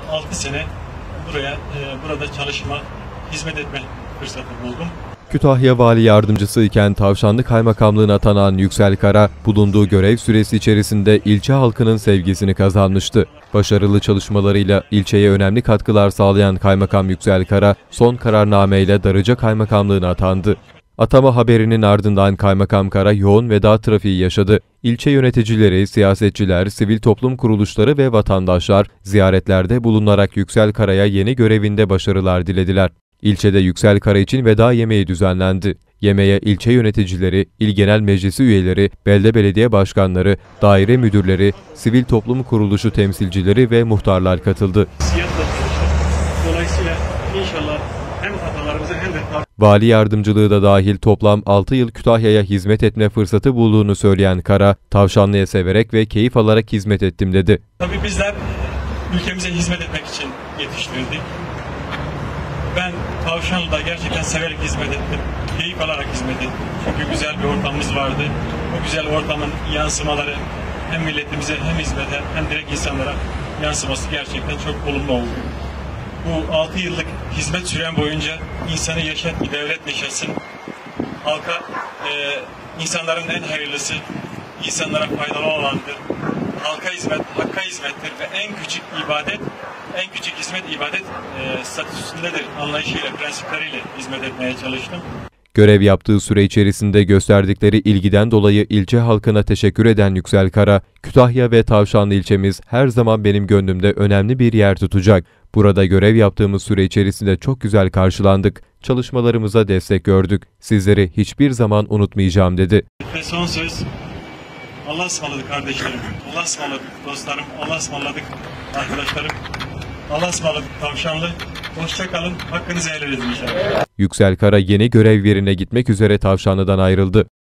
6 sene burada çalışma, hizmet etme fırsatı buldum. Kütahya Vali Yardımcısı iken Tavşanlı Kaymakamlığı'na atanan Yüksel Kara, bulunduğu görev süresi içerisinde ilçe halkının sevgisini kazanmıştı. Başarılı çalışmalarıyla ilçeye önemli katkılar sağlayan Kaymakam Yüksel Kara, son kararnameyle Darıca Kaymakamlığı'na atandı. Atama haberinin ardından Kaymakam Kara yoğun veda trafiği yaşadı. İlçe yöneticileri, siyasetçiler, sivil toplum kuruluşları ve vatandaşlar ziyaretlerde bulunarak Yüksel Kara'ya yeni görevinde başarılar dilediler. İlçede Yüksel Kara için veda yemeği düzenlendi. Yemeğe ilçe yöneticileri, İl Genel Meclisi üyeleri, belde belediye başkanları, daire müdürleri, sivil toplum kuruluşu temsilcileri ve muhtarlar katıldı. Dolayısıyla inşallah hem atalarımıza hem de Vali yardımcılığı da dahil toplam 6 yıl Kütahya'ya hizmet etme fırsatı bulduğunu söyleyen Kara, Tavşanlı'ya severek ve keyif alarak hizmet ettim dedi. Tabii bizler ülkemize hizmet etmek için yetiştirildik. Ben Tavşanlı'da gerçekten severek hizmet ettim, keyif alarak hizmet ettim. Çünkü güzel bir ortamımız vardı. Bu güzel ortamın yansımaları hem milletimize hem hizmete hem direkt insanlara yansıması gerçekten çok olumlu oldu. Bu 6 yıllık hizmet süren boyunca insanı yaşat, bir devlet yaşasın. Halka, insanların en hayırlısı, insanlara faydalı olandır. Halka hizmet, hakka hizmettir ve en küçük ibadet, en küçük hizmet ibadet statüsündedir anlayışıyla, prensipleriyle hizmet etmeye çalıştım. Görev yaptığı süre içerisinde gösterdikleri ilgiden dolayı ilçe halkına teşekkür eden Yüksel Kara, Kütahya ve Tavşanlı ilçemiz her zaman benim gönlümde önemli bir yer tutacak. Burada görev yaptığımız süre içerisinde çok güzel karşılandık, çalışmalarımıza destek gördük. Sizleri hiçbir zaman unutmayacağım dedi. Ve son söz, Allah'a ısmarladık kardeşlerim, Allah'a ısmarladık dostlarım, Allah'a ısmarladık arkadaşlarım, Allah'a ısmarladık Tavşanlı. Hoşça kalın, hakkınızı helal edin inşallah. Yüksel Kara yeni görev yerine gitmek üzere Tavşanlı'dan ayrıldı.